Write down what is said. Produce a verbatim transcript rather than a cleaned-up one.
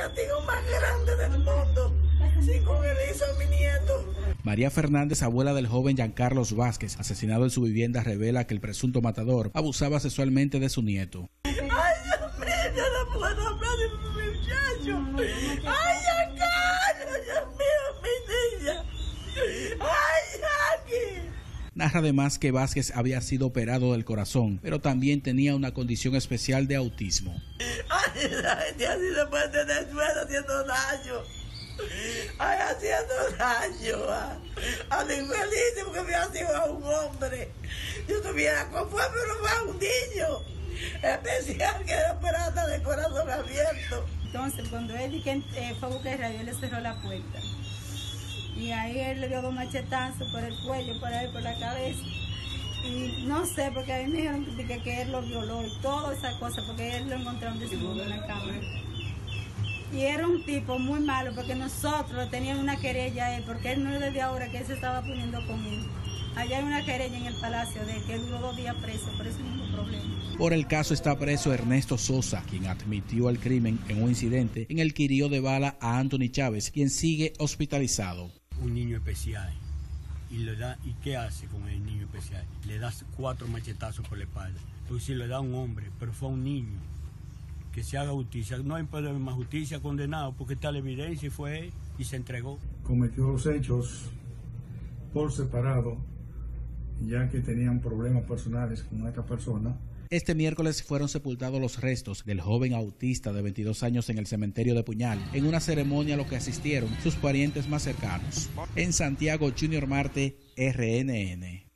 castigo más grande del mundo. Si con él hizo a mi nieto. María Fernández, abuela del joven Giancarlos Vázquez, asesinado en su vivienda, revela que el presunto matador abusaba sexualmente de su nieto. Ay, Dios mío, yo no puedo hablar de mi muchacho. Ay, Giancarlo, Dios mío, mi niña. Ay, Jackie. Narra además que Vázquez había sido operado del corazón, pero también tenía una condición especial de autismo. Ay, la gente así se puede tener suelo haciendo daño. Ay, haciendo daño a, a los infelices, porque me ha sido a un hombre. Yo tuviera conforme, pero fue a un niño especial que era operado de corazón abierto. Entonces, cuando él y que eh, fue a buscar radio, él le cerró la puerta. Y ahí él le dio dos machetazos por el cuello, por ahí, por la cabeza. Y no sé, porque a mí me dijeron que, que él lo violó y toda esa cosa, porque él lo encontraron desnudo en la cama. Y era un tipo muy malo, porque nosotros teníamos una querella a él, porque él no es desde ahora que él se estaba poniendo con él. Allá hay una querella en el palacio de que él duró dos días preso por ese mismo problema. Por el caso está preso Ernesto Sosa, quien admitió el crimen en un incidente en el que hirió de bala a Anthony Chávez, quien sigue hospitalizado. Un niño especial. ¿Y, le da, ¿Y qué hace con el niño especial? Le das cuatro machetazos por la espalda. Entonces si le da a un hombre, pero fue a un niño. Que se haga justicia. No hay más justicia, condenado, porque está la evidencia y fue él y se entregó. Cometió los hechos por separado, ya que tenían problemas personales con esta persona. Este miércoles fueron sepultados los restos del joven autista de veintidós años en el cementerio de Puñal, en una ceremonia a la que asistieron sus parientes más cercanos. En Santiago, Junior Marte, R N N.